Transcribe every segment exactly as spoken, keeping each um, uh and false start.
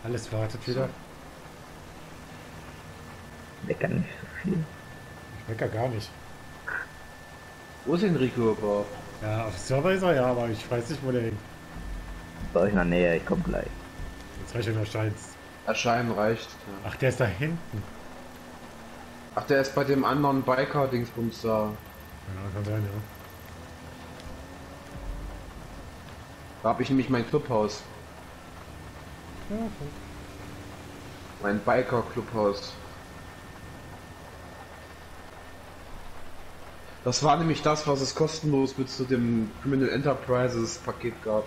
Alles wartet wieder. Lecker nicht so viel. Ich mecker gar nicht. Wo ist Enrico überhaupt? Ja, auf Server ist er ja, aber ich weiß nicht, wo der hängt. Bei euch in der Nähe, ich komm gleich. Jetzt reicht er scheint's. Erscheinen reicht. Ja. Ach, der ist da hinten. Ach, der ist bei dem anderen Biker-Dingsbums da. Ja, kann sein, ja. Da habe ich nämlich mein Clubhaus. Ja, okay. Mein Biker-Clubhaus. Das war nämlich das, was es kostenlos mit zu dem Criminal Enterprises Paket gab.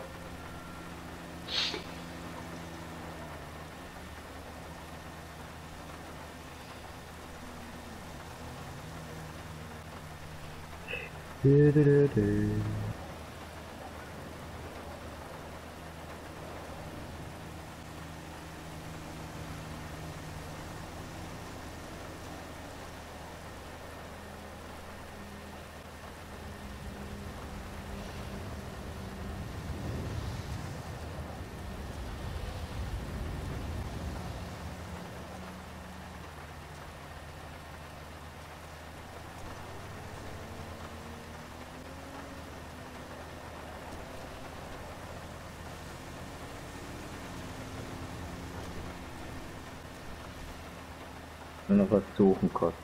Du, du, du, du. Nur noch was suchen kostet.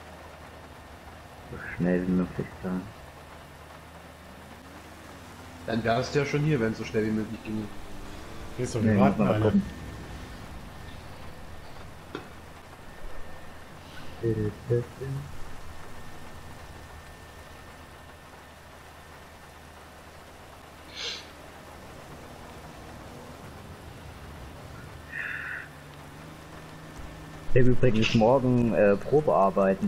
So schnell wie möglich sein. Dann wärst du ja schon hier, wenn es so schnell wie möglich ging. Gehst du, Nee, wir muss warten man mal alle. gucken. Ich will übrigens morgen äh, Probe arbeiten.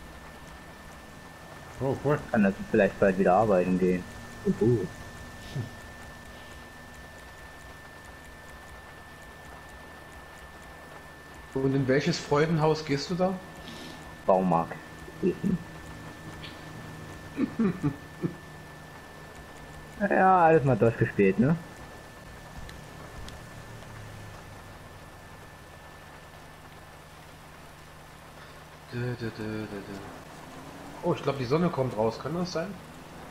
Oh, cool. Kann das vielleicht bald wieder arbeiten gehen. Uh. Und in welches Freudenhaus gehst du da? Baumarkt. Essen. Ja, alles mal durchgespielt, ne? Dö, dö, dö, dö, dö. Oh, ich glaube die Sonne kommt raus, kann das sein?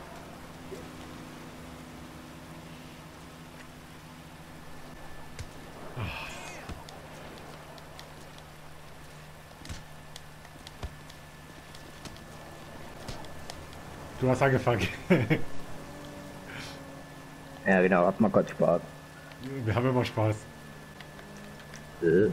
Du hast angefangen. Ja genau, hat mal kurz Spaß. Wir haben immer Spaß. Äh.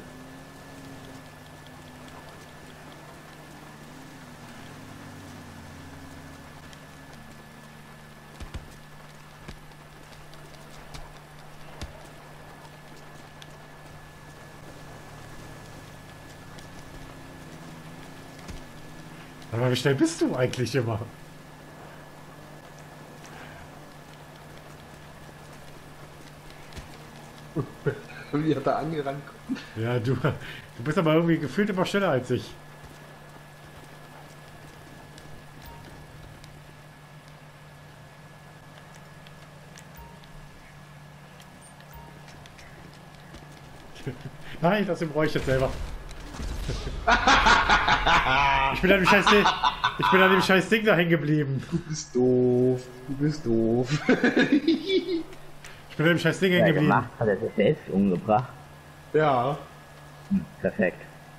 Aber wie schnell bist du eigentlich immer? Wie er da angerannt kommt. Ja, du, du bist aber irgendwie gefühlt immer schneller als ich. Nein, das bereue ich jetzt selber. Ich bin an dem scheiß Ding, ich bin an dem scheiß Ding da hängen geblieben. Du bist doof. Du bist doof. Ich bin an dem scheiß Ding Ja, hängen geblieben. gemacht, hat er sich selbst umgebracht. Ja. Hm, perfekt.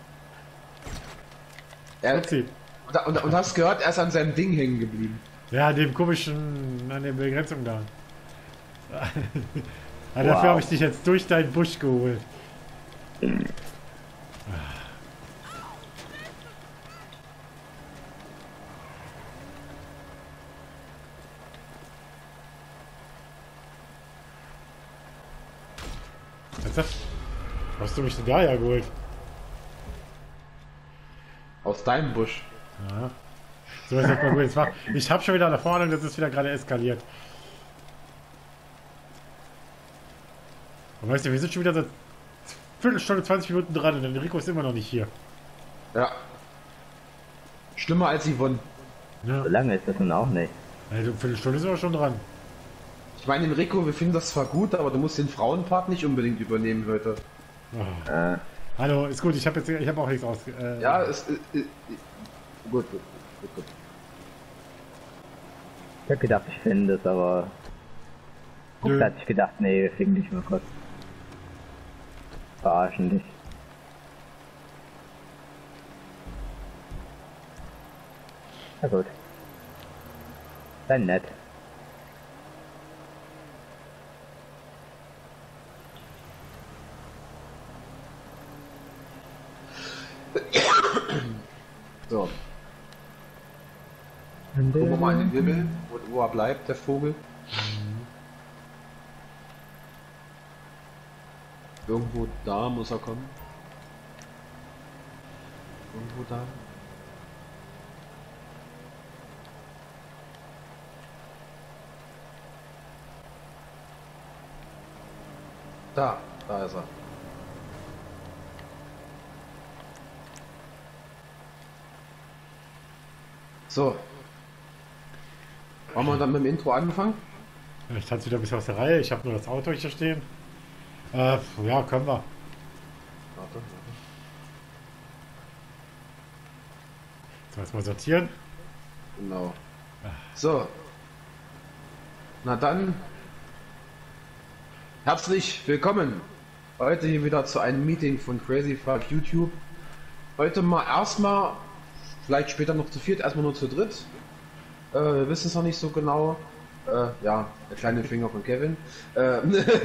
Er, Upsi. und, und, und hast gehört, er ist an seinem Ding hängen geblieben. Ja, an dem komischen, an der Begrenzung da. Ja, dafür Wow. habe ich dich jetzt durch deinen Busch geholt. Ernsthaft? Hast du mich denn da ja geholt? Aus deinem Busch. Ja. So ist das mal gut. Jetzt war, ich habe schon wieder nach vorne und das ist wieder gerade eskaliert. Und weißt du, wir sind schon wieder seit Viertelstunde, zwanzig Minuten dran und der Enrico ist immer noch nicht hier. Ja. Schlimmer als Yvonne. Ja. So lange ist das nun auch nicht. Also, Viertelstunde ist aber schon dran. Ich meine, Enrico, wir finden das zwar gut, aber du musst den Frauenpart nicht unbedingt übernehmen heute. Oh. Äh, Hallo, ist gut, ich habe jetzt ich habe auch nichts aus. Äh, Ja, es ist. Äh, äh, gut, gut, gut, gut. ich hab gedacht, ich finde es, aber... Nö. Da hatte ich gedacht, nee, wir fliegen dich mal kurz. Verarschen dich. Na gut. Dann nett. So. Gucken wir mal in den Himmel, wo, wo er bleibt, der Vogel. Irgendwo da muss er kommen. Irgendwo da. Da, da ist er. So. Wollen wir dann mit dem Intro anfangen? Ich tanze wieder ein bisschen aus der Reihe, ich habe nur das Auto hier stehen. Äh, ja, können wir. Warte, warte. So, erstmal sortieren. Genau. So. Na dann. Herzlich willkommen. Heute hier wieder zu einem Meeting von Crazy Frog YouTube. Heute mal erstmal, vielleicht später noch zu viert, erstmal nur zu dritt. Äh, wir wissen es noch nicht so genau. Äh, ja, der kleine Finger von Kevin. Äh,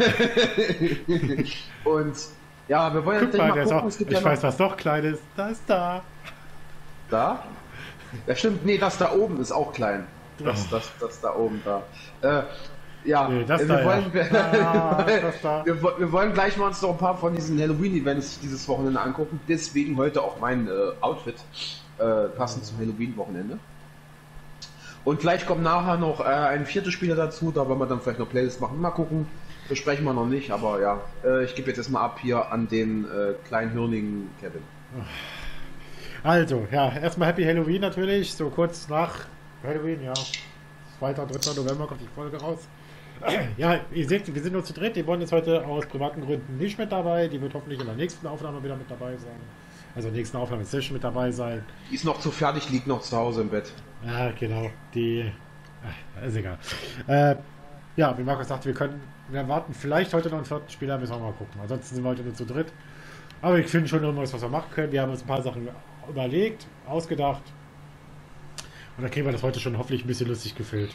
und ja, wir wollen Guck jetzt mal, mal der ist gucken, auch, es gibt ich ja noch weiß, was doch klein ist. Da ist da. da. Ja stimmt, nee, das da oben ist auch klein. Das, Oh. das, das da oben da. Äh, ja, Nee, das äh, da, wir, ja. wollen, wir, Ah, das da. wir, wo- wir wollen gleich mal uns noch ein paar von diesen Halloween-Events dieses Wochenende angucken. Deswegen heute auch mein äh, Outfit, äh, passend zum Halloween-Wochenende. Und gleich kommt nachher noch äh, ein vierter Spieler dazu, da wollen wir dann vielleicht noch Playlist machen. Mal gucken, besprechen wir noch nicht, aber ja, äh, ich gebe jetzt erstmal ab hier an den äh, kleinhirnigen Kevin. Also, ja, erstmal Happy Halloween natürlich, so kurz nach Halloween, ja. zweiter, dritter November kommt die Folge raus. Ja, ihr seht, wir sind nur zu dritt, die Bonn ist heute aus privaten Gründen nicht mit dabei, die wird hoffentlich in der nächsten Aufnahme wieder mit dabei sein. Also nächsten Aufnahme-Session mit dabei sein. Die ist noch zu fertig, liegt noch zu Hause im Bett. Ja, genau, die, ach, ist egal. Äh, ja, wie Markus sagte, wir können, wir erwarten vielleicht heute noch einen vierten Spieler, müssen wir mal gucken. Ansonsten sind wir heute nur zu dritt. Aber ich finde schon irgendwas, was wir machen können. Wir haben uns ein paar Sachen überlegt, ausgedacht. Und dann kriegen wir das heute schon hoffentlich ein bisschen lustig gefüllt.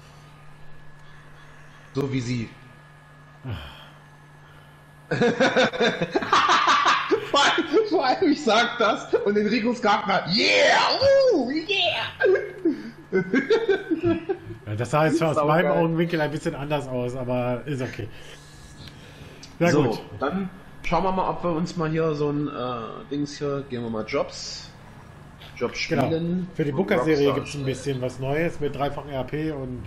So wie sie. vor, allem, vor allem, ich sag das und Enricos Gartner, yeah, uh, yeah. Ja, das sah jetzt zwar aus Sau meinem geil. Augenwinkel ein bisschen anders aus, aber ist okay. Ja, So, gut. dann schauen wir mal, ob wir uns mal hier so ein äh, Dings hier, gehen wir mal Jobs. Jobs Genau. spielen. Für die Und Booker-Serie Rockstar gibt es ein bisschen was Neues mit dreifachen R P und.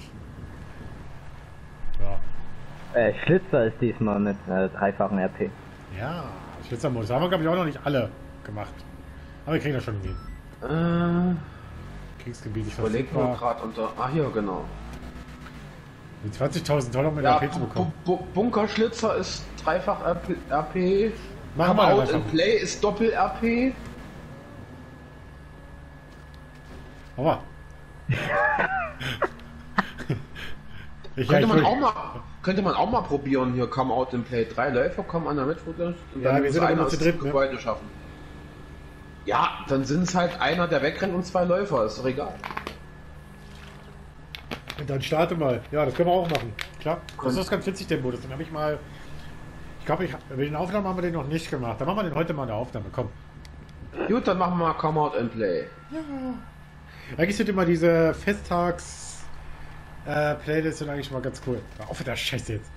Ja. Äh, Schlitzer ist diesmal mit äh, dreifachen R P. Ja, Schlitzermodus. Haben wir, glaube ich, auch noch nicht alle gemacht. Aber wir kriegen das schon hin. Äh, Kriegsgebiet, ich überlegt mal verfügbar. gerade unter. Ah, hier, genau. Mit zwanzigtausend Dollar mit Ja, R P zu bekommen. Bu Bu Bunkerschlitzer ist dreifach R P. R P. Machen wir Out dann and einfach. Play ist Doppel-R P. Aber. ich, Könnte ich man will- auch mal, könnte man auch mal probieren hier, Come Out and Play. Drei Läufer kommen an der Mitfutter und Ja, dann wir muss sind aber einer nur zu das dritt, ne? Gebäude schaffen. Ja, dann sind es halt einer, der wegrennt und zwei Läufer, ist doch egal. Und dann starte mal. Ja, das können wir auch machen. Klar. Das Kon- ist ganz witzig, der Modus. Den habe ich mal. Ich glaube, ich, bei den Aufnahmen haben wir den noch nicht gemacht. Dann machen wir den heute mal in der Aufnahme. Komm. Gut, dann machen wir mal Come Out and Play. Eigentlich sind immer diese Festtags äh, Playlists sind eigentlich mal ganz cool. Hör auf mit der Scheiße jetzt.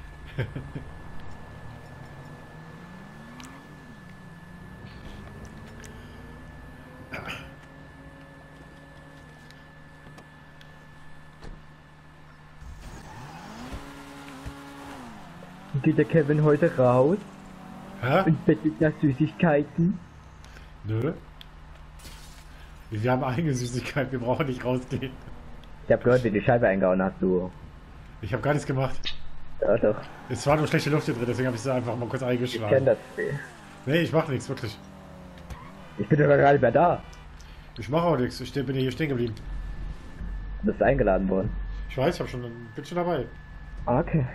Geht der Kevin heute raus Hä? und bettet nach Süßigkeiten? Nö. Wir haben eigene Süßigkeit, wir brauchen nicht rausgehen. Ich hab gehört, wie die Scheibe eingehauen hast, du. Ich habe gar nichts gemacht. Ja, doch. Es war nur schlechte Luft hier drin, deswegen habe ich sie einfach mal kurz Ich kenne eingeschlagen. das Spiel. Nee, ich mache nichts, wirklich. Ich bin aber gar nicht mehr da. Ich mache auch nichts. Ich steh- bin hier stehen geblieben. Du bist eingeladen worden. Ich weiß, ich hab schon, bin schon dabei. Ah, okay.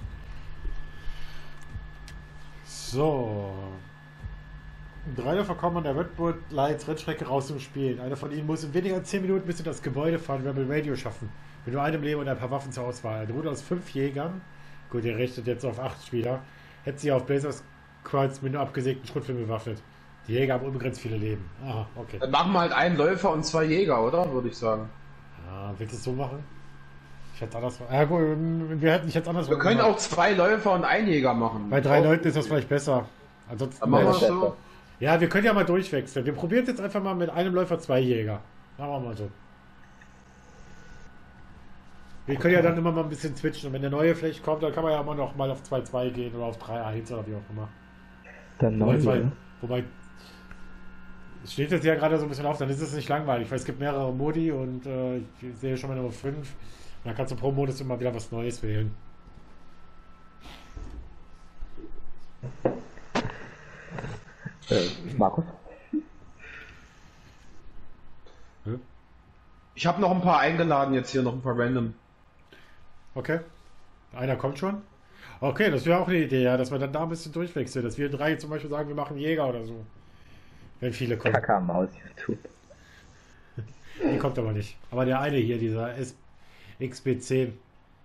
So. Drei Läufer kommen an der Red Bull Lights Rennstrecke raus zum Spielen. Einer von ihnen muss in weniger als zehn Minuten bis in das Gebäude fahren, Rebel Radio schaffen. Mit nur einem Leben und ein paar Waffen zur Auswahl. Ein Ruder aus fünf Jägern, gut, ihr rechnet jetzt auf acht Spieler, hätte sie auf Blazers Kreuz mit nur abgesägten Schrotfilmen bewaffnet. Die Jäger haben unbegrenzt viele Leben. Aha, okay. Dann machen wir halt einen Läufer und zwei Jäger, oder? Würde ich sagen. Ja, willst du es so machen? Ich hätte anders. Ja, gut, wir hätten ich jetzt anders. Wir können auch zwei Läufer und einen Jäger machen. Bei drei Leuten ist das vielleicht besser. Ansonsten. Dann machen wir Ja, es das so. Ja, wir können ja mal durchwechseln. Wir probieren jetzt einfach mal mit einem Läufer zwei Jäger. Machen wir mal so. Wir können ja dann immer mal ein bisschen switchen. Und wenn der neue vielleicht kommt, dann kann man ja immer noch mal auf zwei zwei gehen oder auf drei eins oder wie auch immer. Dann Wobei, neu. zwei, wobei es steht jetzt ja gerade so ein bisschen auf, dann ist es nicht langweilig, weil es gibt mehrere Modi und äh, ich sehe schon mal Nummer fünf. Und dann kannst du pro Modus immer wieder was Neues wählen. Äh, Markus? Hm? Ich habe noch ein paar eingeladen jetzt hier, noch ein paar random. Okay. Einer kommt schon. Okay, das wäre auch eine Idee, ja, dass wir dann da ein bisschen durchwechseln. Dass wir drei zum Beispiel sagen, wir machen Jäger oder so. Wenn viele kommen. Kaka Maus YouTube. Die kommt aber nicht. Aber der eine hier, dieser S X B zehn.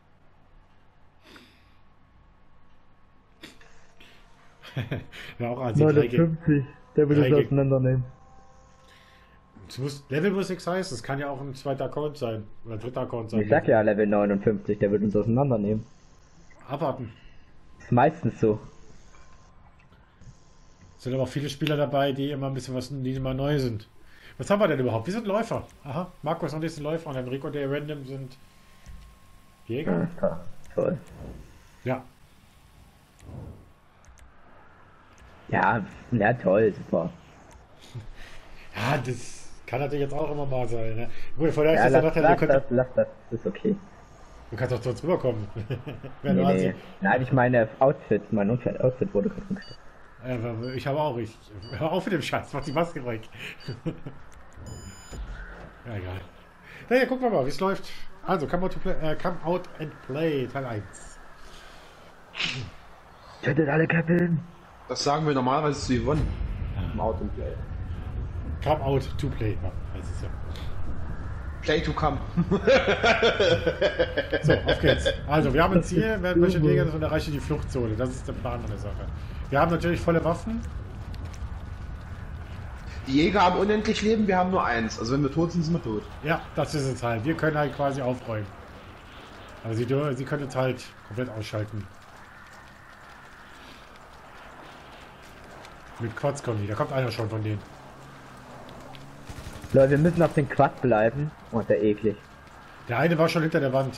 Ja, auch an neunundfünfzig. Der will drei es Gig- auseinandernehmen. Es muss, Level muss nichts heißen. Es kann ja auch ein zweiter Account sein. Oder ein dritter Account sein. Ich sag ja Level neunundfünfzig, der wird uns auseinandernehmen. Abwarten. Ist meistens so. Es sind aber auch viele Spieler dabei, die immer ein bisschen was, die immer neu sind. Was haben wir denn überhaupt? Wir sind Läufer. Aha, Markus und ich sind Läufer und Enrico und der Random sind Jäger. Ja, toll. Ja. Ja, ja, toll, super. Ja, das kann natürlich jetzt auch immer mal sein. Ne? Gut, vorher Ja, ist das lass, ja lass, nachher, das, lass das, ist okay. du kannst doch zu uns rüberkommen. Wenn Nee, du nee. ansiehst. Nein, ich meine Outfit, mein Outfit wurde gerade umgestellt. Äh, Ich habe auch. Ich, hör auf mit dem Scheiß, mach die Maske weg. Ja, egal. Naja, gucken wir mal, wie es läuft. Also, come out, to play, äh, come out and play, Teil eins. Tötet alle Käppeln! Das sagen wir normalerweise zu Yvonne. Im Auto und Play. Come out to play, ja, heißt es ja. Play to come. So, auf geht's. Also, wir haben ein Ziel, wer möchte Jäger und erreiche die Fluchtzone. Das ist der Plan an der Sache. Wir haben natürlich volle Waffen. Die Jäger haben unendlich Leben, wir haben nur eins. Also wenn wir tot sind, sind wir tot. Ja, das ist es halt. Wir können halt quasi aufräumen. Aber sie, dür- sie können jetzt halt komplett ausschalten. Mit Quads kommen die. Da kommt einer schon von denen. Leute, wir müssen auf den Quad bleiben. Oh, ist der eklig. Der eine war schon hinter der Wand.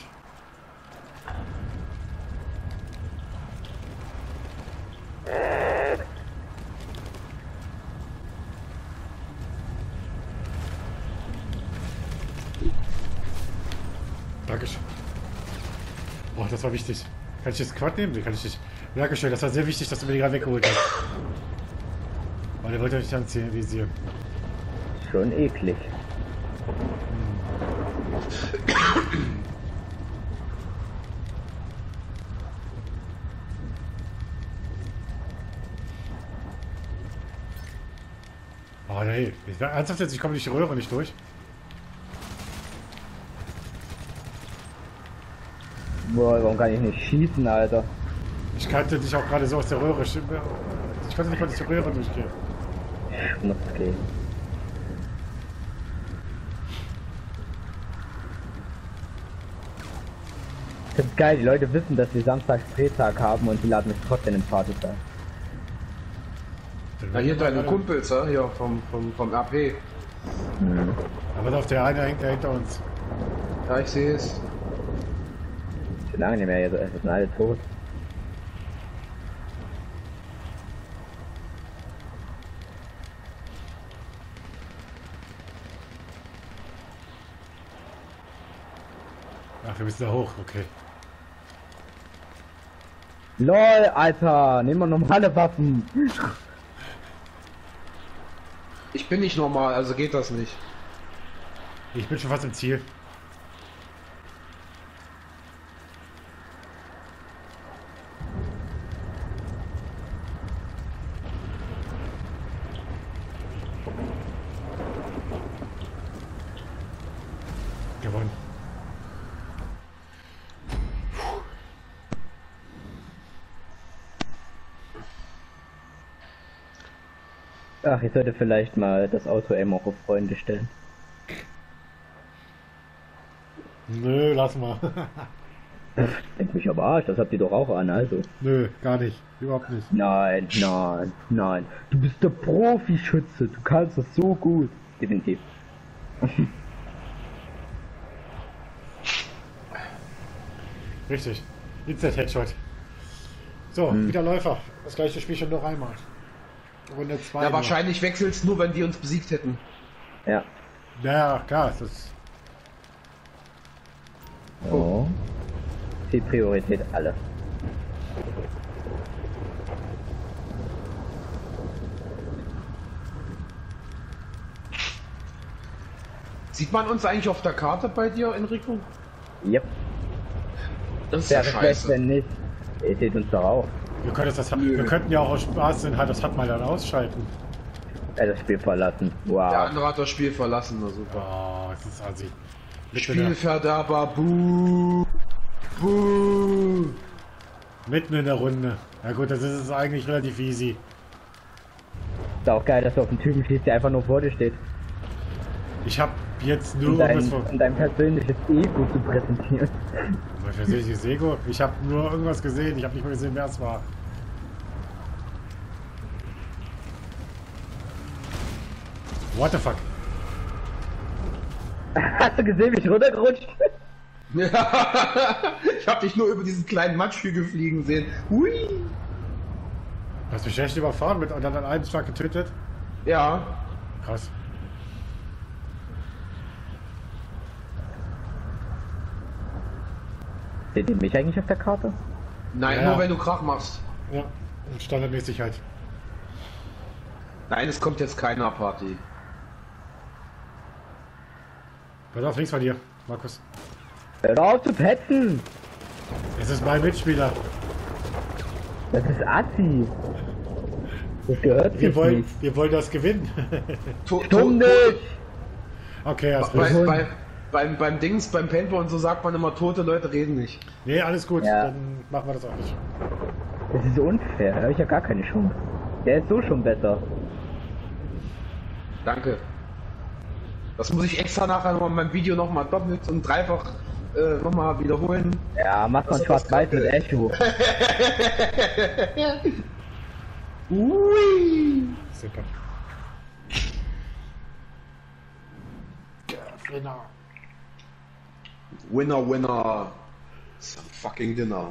Dankeschön. Boah, das war wichtig. Kann ich das Quad nehmen? Nee, kann ich nicht. Dankeschön, das war sehr wichtig, dass du mir die gerade weggeholt hast. Weil der wollte euch dann visieren. Schon eklig. Oh nee, ich, ernsthaft jetzt, ich komme durch die Röhre nicht durch. Boah, warum kann ich nicht schießen, Alter? Ich kannte dich auch gerade so aus der Röhre. Ich konnte nicht mal durch die Röhre durchgehen. Muss gehen. Ich find's geil, die Leute wissen, dass wir Samstags Drehtag haben und die laden mich trotzdem in Party ein. Ja, hier deine Kumpels, ja, hier vom, vom, vom R P. Mhm. Aber auf der eine hängt er hinter uns. Ja, ich sehe es. Schon lange nicht mehr, hier, es sind alle tot. Ach, wir müssen da hoch, okay. LOL, Alter, nehmen wir normale Waffen. Ich bin nicht normal, also geht das nicht. Ich bin schon fast im Ziel. Gewonnen. Ach, ich sollte vielleicht mal das Auto-Aim auch auf Freunde stellen. Nö, lass mal. Denk mich aber Arsch, das habt ihr doch auch an, also. Nö, gar nicht. Überhaupt nicht. Nein, nein, nein. Du bist der Profischütze, du kannst das so gut. Definitiv. Richtig. Instant Headshot. So, Hm. wieder Läufer. Das gleiche Spiel schon noch einmal. Runde zwei. Ja, wahrscheinlich wechselst nur, wenn die uns besiegt hätten. Ja. Ja, klar. Das ist Oh. Die Priorität alle. Sieht man uns eigentlich auf der Karte bei dir, Enrico? Yep. Das ist ja Wäre schlecht, scheiße. wenn nicht. Ihr seht uns doch auch. wir, können das, das, Nö. wir könnten ja auch aus Spaß sind, halt das hat mal dann ausschalten. Er das Spiel verlassen. Wow. Der andere hat das Spiel verlassen, na super. Oh, das ist also. Spielverderber, buh. Buh. Mitten in der Runde. Ja gut, das ist es eigentlich relativ easy. Ist auch geil, dass du auf den Typen schießt, der einfach nur vor dir steht. Ich habe jetzt nur Um dein, irgendwas von. um dein persönliches Ego zu präsentieren. Mein persönliches Ego. Ich habe nur irgendwas gesehen. Ich habe nicht mal gesehen, wer es war. What the fuck? Hast du gesehen, wie ich runtergerutscht? Ja. Ich hab dich nur über diesen kleinen Matschhügel fliegen sehen. Hui. Hast du mich echt überfahren mit und dann an einem Schlag getötet? Ja. Krass. Seht ihr mich eigentlich auf der Karte? Nein, Ja. nur wenn du Krach machst. Ja, standardmäßig halt. Nein, es kommt jetzt keiner Party. Pass auf, links von dir, Markus. Hör auf zu petzen! Es ist mein Mitspieler. Das ist Assi! Das gehört Wir sich wollen, nicht. wir wollen das gewinnen. To Dumm to nicht! Okay, hast bei, recht. bei, beim, beim Dings, beim Paintball und so sagt man immer, tote Leute reden nicht. Nee, alles gut. Ja. Dann machen wir das auch nicht. Das ist unfair, da habe ich ja gar keine Chance. Der ist so schon besser. Danke. Das muss ich extra nachher nochmal in meinem Video nochmal doppelt und dreifach äh, nochmal wiederholen. Ja, mach mal Das ist schwarz-weiß das mit Echo. Ui. Super. Winner. Winner, winner. Some fucking dinner.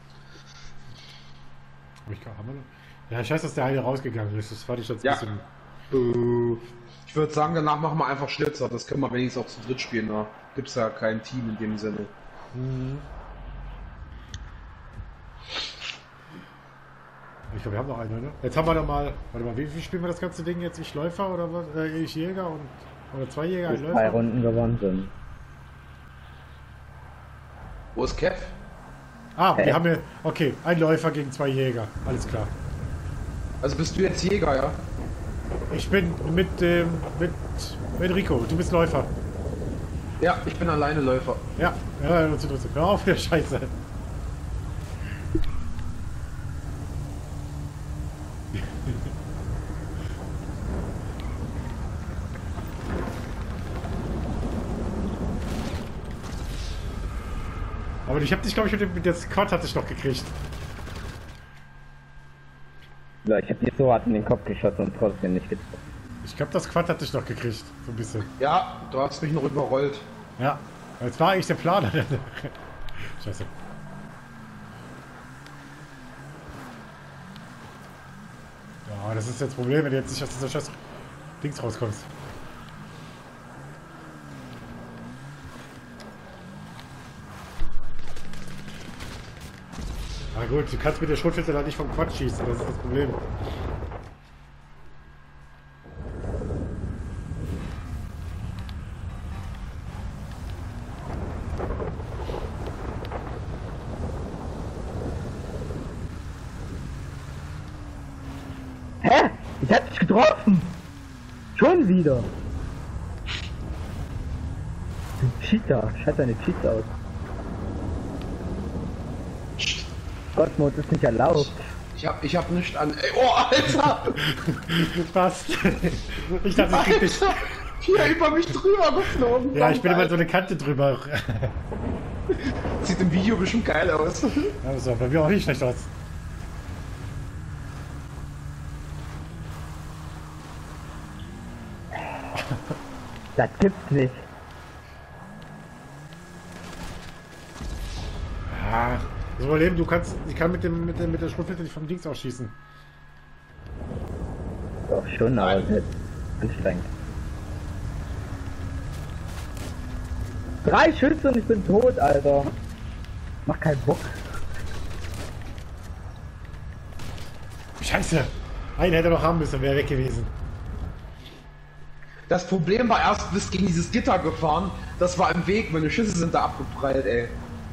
Hab ich gar- haben wir noch? Ja, scheiße, dass der eine rausgegangen ist. Das fand ich jetzt ein Ja. bisschen. Äh, Ich würde sagen, danach machen wir einfach Schnitzer. Das können wir wenigstens auch zu dritt spielen. Da gibt es ja kein Team in dem Sinne. Mhm. Ich glaube, wir haben noch eine, ne? Jetzt haben wir doch mal. Warte mal, wie, wie spielen wir das ganze Ding jetzt? Ich Läufer oder was? Äh, ich Jäger und. Oder zwei Jäger, ein Bis drei Läufer? Runden gewonnen sind. Wo ist Kev? Ah, Hä? wir haben ja. Okay, ein Läufer gegen zwei Jäger. Alles klar. Also bist du jetzt Jäger, ja? Ich bin mit dem. mit. mit Rico. Du bist Läufer. Ja, ich bin alleine Läufer. Ja, ja, ja, hör auf, der Scheiße. Aber ich hab dich, glaube ich, mit dem mit der Squad hatte ich noch gekriegt. Ja, ich hab dir so hart in den Kopf geschossen und trotzdem nicht getroffen. Ich glaube, das Quad hatte ich noch gekriegt. So ein bisschen. Ja, du hast mich noch überrollt. Ja. Jetzt war eigentlich der Plan. Scheiße. Ja, das ist jetzt das Problem, wenn du jetzt nicht aus dieser scheiß Dings rauskommst. Na gut, du kannst mit der Schrotflinte halt nicht vom Quatsch schießen, das ist das Problem. Hä? Ich hab dich getroffen! Schon wieder! Ein Cheater, schalt deine Cheats aus. Gottmod ist nicht erlaubt. Ich hab, ich hab nicht an. Ey, oh, Alter! Fast. Ich dachte, ich krieg dich. Alter! Hier über mich drüber geflogen. Ja, ich bin immer so eine Kante drüber. Sieht im Video bestimmt geil aus. Ja, das sah bei mir auch nicht schlecht aus. Das gibt's nicht. Ja, das Problem, du kannst, ich kann mit dem, mit dem, mit der Schrotflinte nicht vom Dings ausschießen. Doch schon, aber es ist anstrengend. Drei Schüsse und ich bin tot, Alter. Mach keinen Bock. Scheiße! Einen hätte er noch haben müssen, wäre weg gewesen. Das Problem war erst, du bist gegen dieses Gitter gefahren. Das war im Weg, meine Schüsse sind da abgeprallt, ey.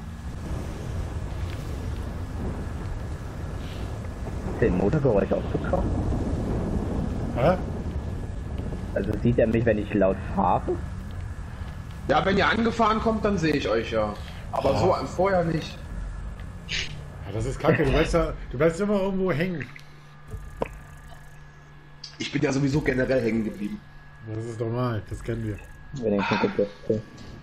Den Motorgeräusch aufzukommen? Hä? Also sieht er mich, wenn ich laut fahre? Ja, wenn ihr angefahren kommt, dann sehe ich euch ja. Aber Oh. so vorher nicht. Ja, das ist kacke, du bleibst, da, du bleibst immer irgendwo hängen. Ich bin ja sowieso generell hängen geblieben. Das ist normal, das kennen wir. Wenigstens gibt es okay.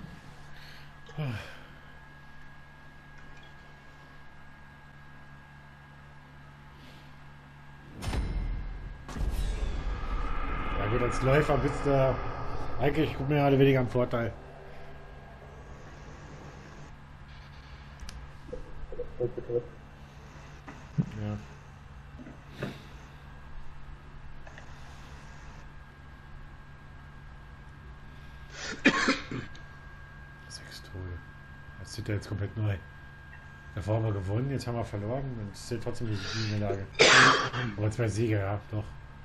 Ja gut, als Läufer bist du eigentlich mehr oder weniger am Vorteil. Ja. Sechs Tode. Das zählt ja jetzt komplett neu. Davor haben wir gewonnen, jetzt haben wir verloren und es zählt trotzdem die Niederlage. Aber zwei Siege, ja, doch.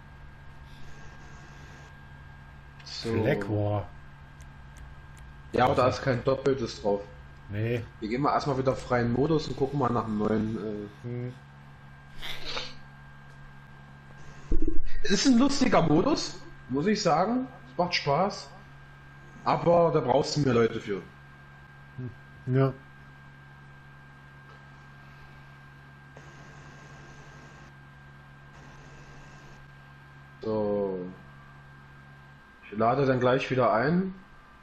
So. Flag War. Ja, aber da ist kein Doppeltes drauf. Nee. Wir gehen mal erstmal wieder freien Modus und gucken mal nach einem neuen. Äh... Hm. Es ist ein lustiger Modus, muss ich sagen. Es macht Spaß. Aber da brauchst du mehr Leute für. Ja. So. Ich lade dann gleich wieder ein.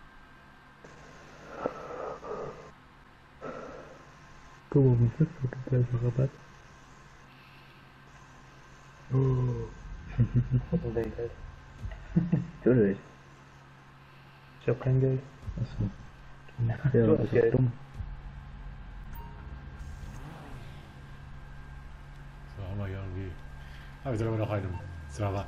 Guck mal, was ist das? Da ist ein Rabatt. Oh. Natürlich. Ich hab kein Geld. Achso. Du Ja, hast das Geld. ist dumm. So haben wir hier irgendwie. Ah, wir sind aber noch einem Server.